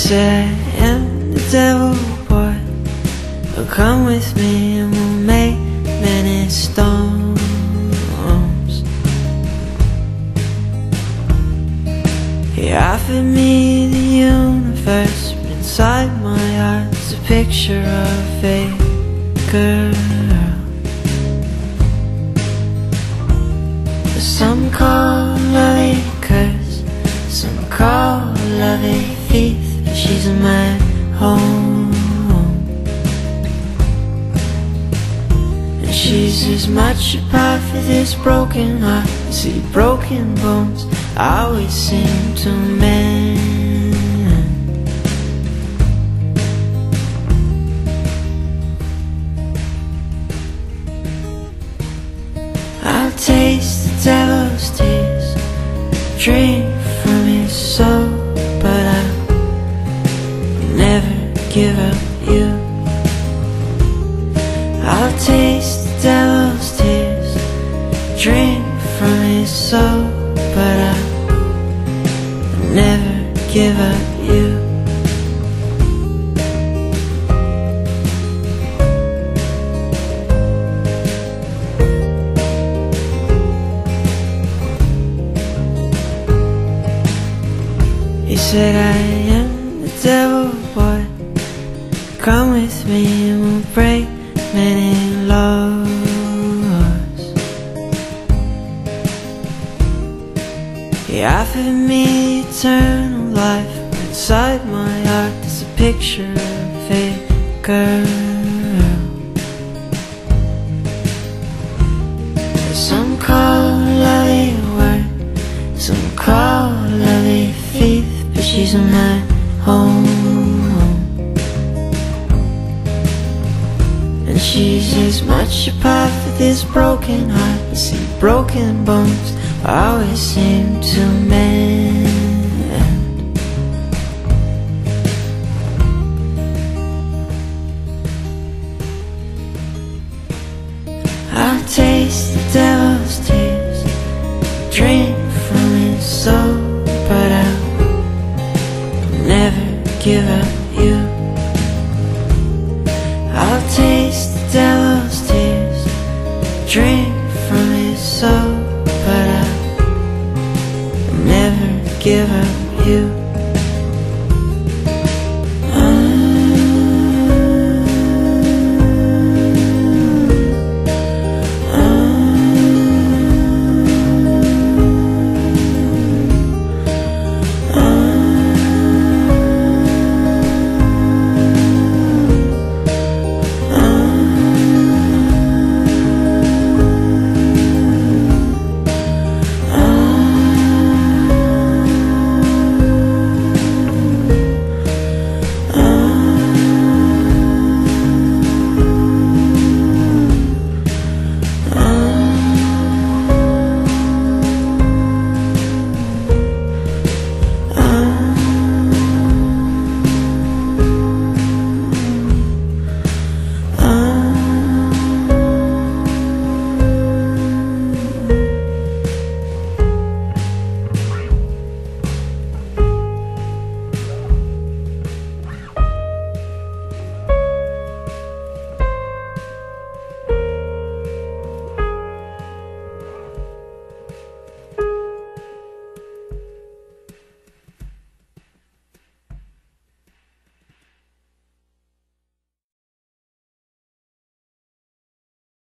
said I am the devil, boy. Well, come with me and we'll make many storms. He offered me the universe, but inside my heart's a picture of a girl. Some call love a curse, some call love a thief, but she's in my home. And she's as much a part for this broken heart. See, broken bones always seem to mend. I'll taste the devil's tears, drink from his soul, but I'll never give up you. I'll taste the devil's tears, drink from his soul, but I'll never give up you. He said I am the devil, boy. Come with me and we'll break many laws. He offered me eternal life, but inside my heart there's a picture of a girl. Some call love a word, some call love a thief, but she's in my home. And she's as much a part for this broken heart. You see, broken bones always seem to mend. I'll taste the devil's tears, drink from his soul, but I'll never give up you. I'll taste